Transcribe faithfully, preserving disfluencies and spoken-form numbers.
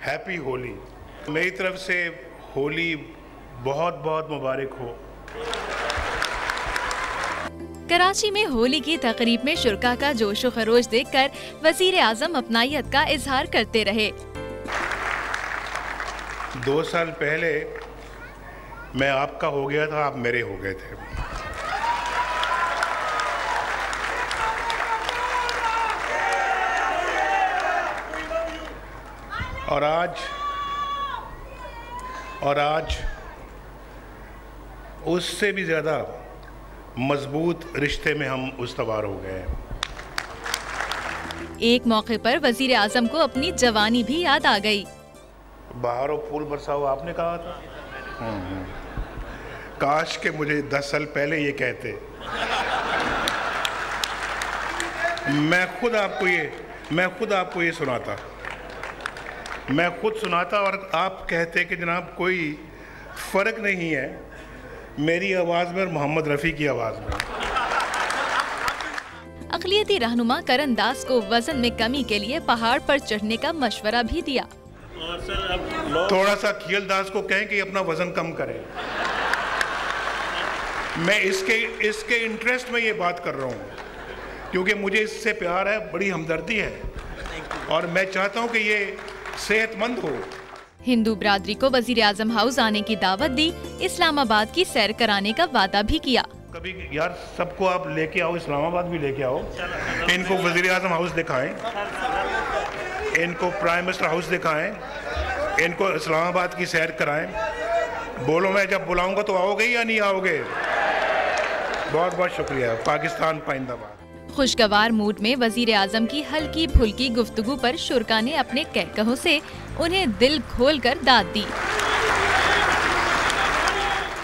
Happy Holi. मेरी तरफ से होली बहुत बहुत मुबारक हो। कराची में होली की तकरीब में शुरका का जोशो खरोश देखकर वजीर आजम अपनायत का इजहार करते रहे। दो साल पहले मैं आपका हो गया था, आप मेरे हो गए थे। और आज और आज उससे भी ज़्यादा मजबूत रिश्ते में हम उस्तवार हो गए हैं। एक मौके पर वजीर आजम को अपनी जवानी भी याद आ गई। बहारों फूल बरसाओ आपने कहा था। काश के मुझे दस साल पहले ये कहते। मैं खुद आपको ये मैं खुद आपको ये सुनाता मैं खुद सुनाता और आप कहते कि जनाब कोई फ़र्क नहीं है मेरी आवाज़ में और मोहम्मद रफ़ी की आवाज़ में। अक़लियती रहनुमा करण दास को वजन में कमी के लिए पहाड़ पर चढ़ने का मशवरा भी दिया। और सर अब थोड़ा सा खियल दास को कहें कि अपना वजन कम करें। मैं इसके इसके इंटरेस्ट में ये बात कर रहा हूँ क्योंकि मुझे इससे प्यार है, बड़ी हमदर्दी है और मैं चाहता हूँ कि ये सेहतमंद हो। हिंदू बिरादरी को वजीर आजम हाउस आने की दावत दी, इस्लामाबाद की सैर कराने का वादा भी किया। कभी यार सबको आप लेके आओ, इस्लामाबाद भी लेके आओ, इनको वजीर आजम हाउस दिखाएं, इनको प्राइम मिनिस्टर हाउस दिखाएं, इनको इस्लामाबाद की सैर कराएं। बोलो मैं जब बुलाऊंगा तो आओगे या नहीं आओगे? बहुत बहुत शुक्रिया। पाकिस्तान पाइंदाबाद। खुशगवार मूड में वजीर आजम की हल्की फुल्की गुफ्तगू पर शुरका ने अपने कहकहों से उन्हें दिल खोलकर दाद दी।